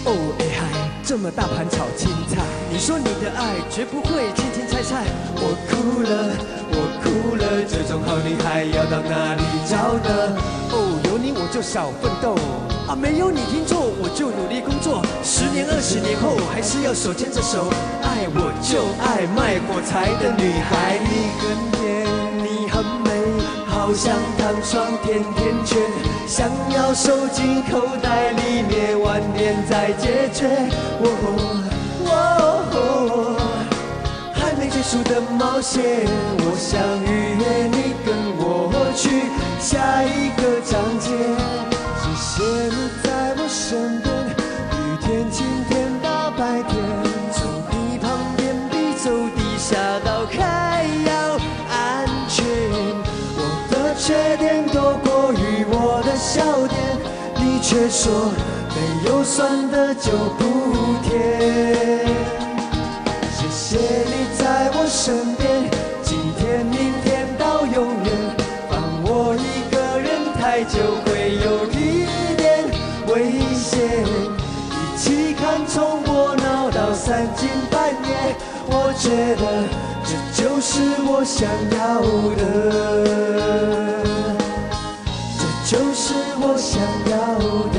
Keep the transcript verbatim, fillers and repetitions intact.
哦，哎嗨，这么大盘炒青菜，你说你的爱绝不会青青菜菜。我哭了，我哭了，这种好女孩要到哪里找呢？哦，有你我就少奋斗啊，没有你听错，我就努力工作。十年二十年后，还是要手牵着手，爱我就爱卖火柴的女孩。你很甜，你很美，好像糖霜甜甜圈，想要收进口袋里面，晚点再解决。哦哦哦，还没结束的冒险，我想预约你跟我去下一个章节。谢谢你在我身边，雨天、晴天、大白天，走你旁边比走地下道还要安全。我的缺点多过于我的笑点，你却说没有酸的就不甜。谢谢你在我身边，今天、明天到永远，放我一个人太久会有一点危险。一起看重播闹到三更半夜，我觉得这就是我想要的，这就是我想要的。